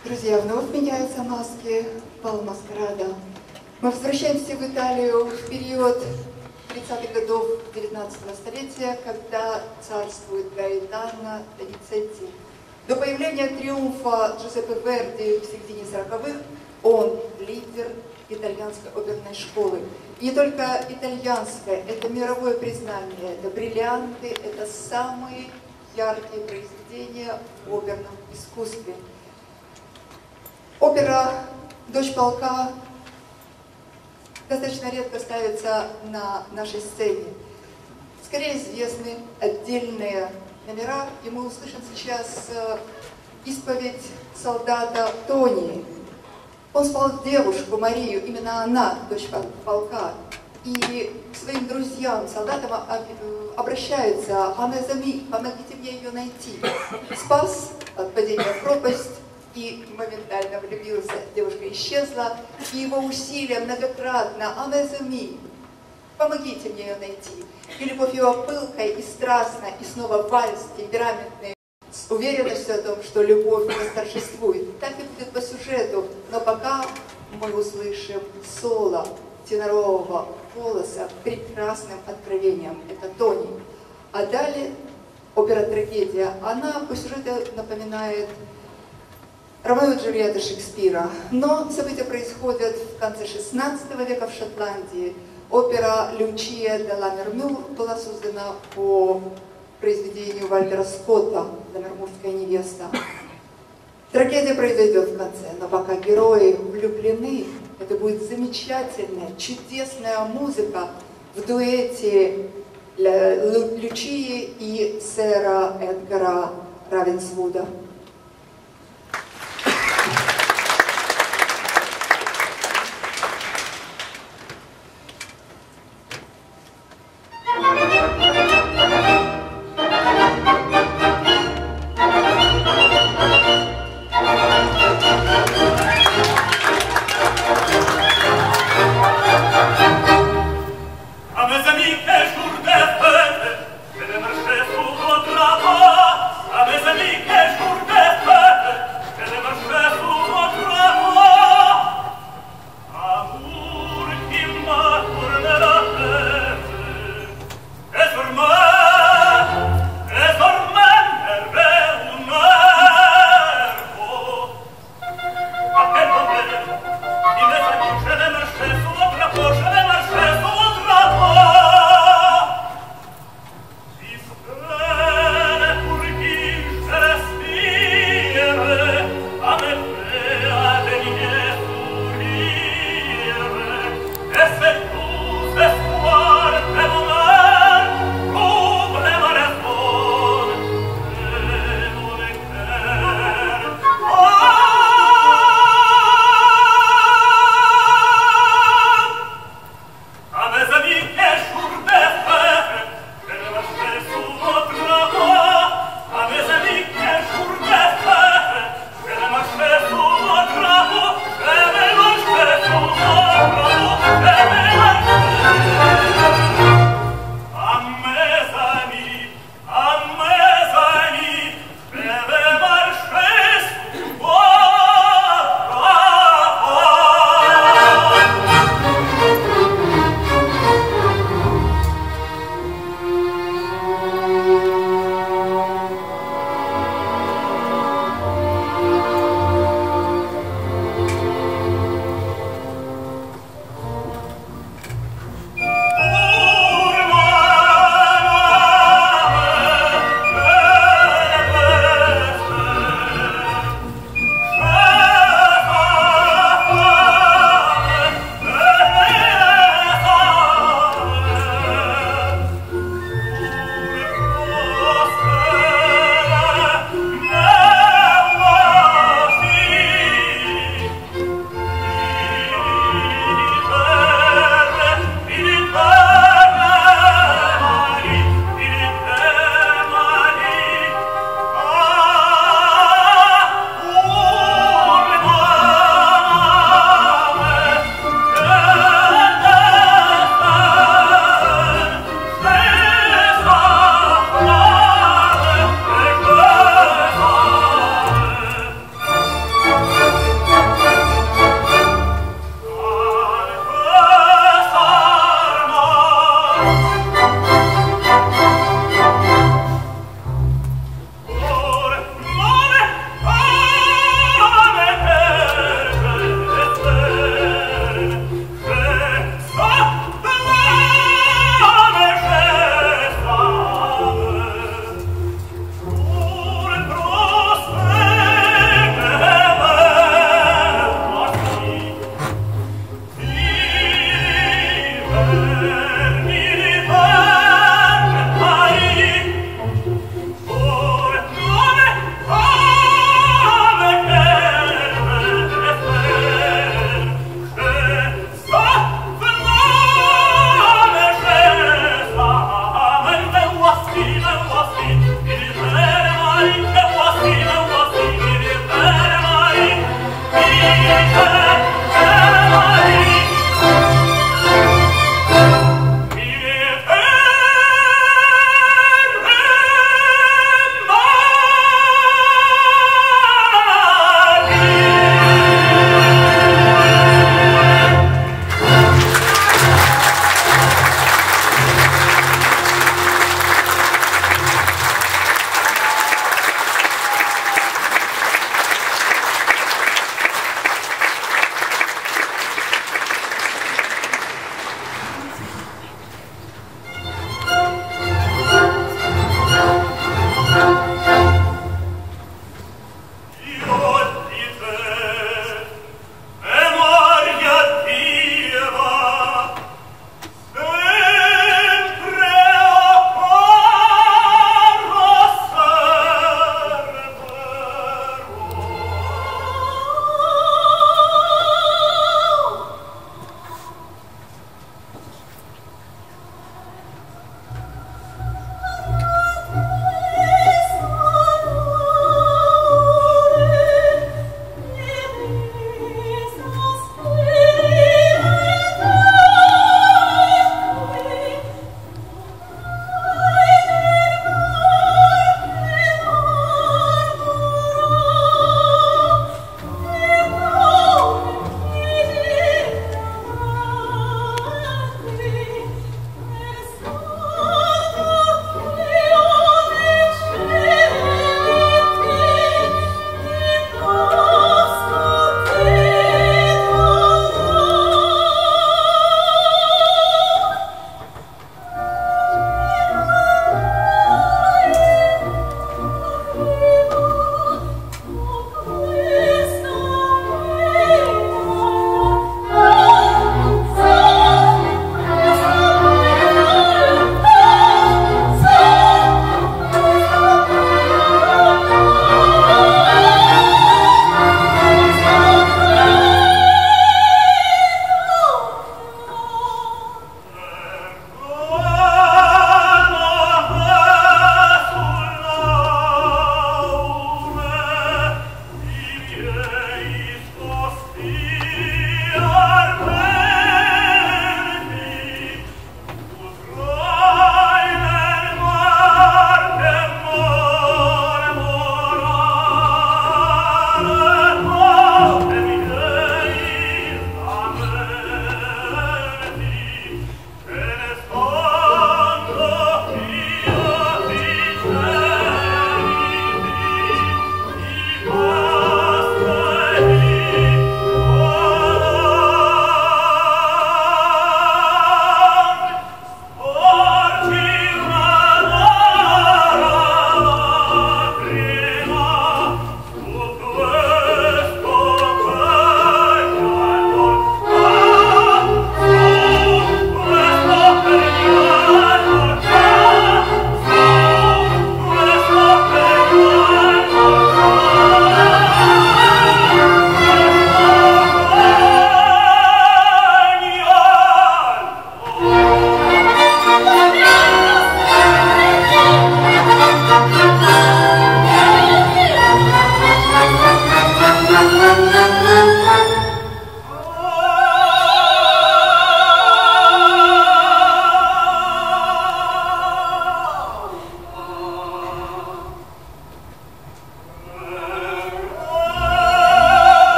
Друзья, вновь меняются маски бал маскарада. Мы возвращаемся в Италию в период 30-х годов 19 столетия, когда царствует Гаэтано Доницетти. До появления триумфа Джузеппе Верди в середине 40-х он лидер итальянской оперной школы. И не только итальянское, это мировое признание, это бриллианты, это самые яркие произведения в оперном искусстве. Опера «Дочь полка» достаточно редко ставится на нашей сцене. Скорее известны отдельные номера, и мы услышим сейчас исповедь солдата Тони. Он спал девушку Марию, именно она, дочь полка, и к своим друзьям, солдатам обращается: «Амезами, помогите мне ее найти». Спас от падения в пропасть и моментально влюбился. Девушка исчезла, и его усилия многократно: «Амезами, помогите мне ее найти». И любовь его пылкая и страстная, и снова вальс темпераментный, с уверенностью о том, что любовь восторжествует. Так и будет по сюжету, но пока мы услышим соло тенорового голоса прекрасным откровением. Это Тони. А далее опера-трагедия. Она по сюжету напоминает Ромео и Джульетта Шекспира. Но события происходят в конце XVI века в Шотландии. Опера «Лючия де Ламермюр» была создана по произведению Вальтера Скотта «Ламермурская невеста». Трагедия произойдет в конце, но пока герои влюблены, это будет замечательная, чудесная музыка в дуэте Лючии и сэра Эдгара Равенсвуда.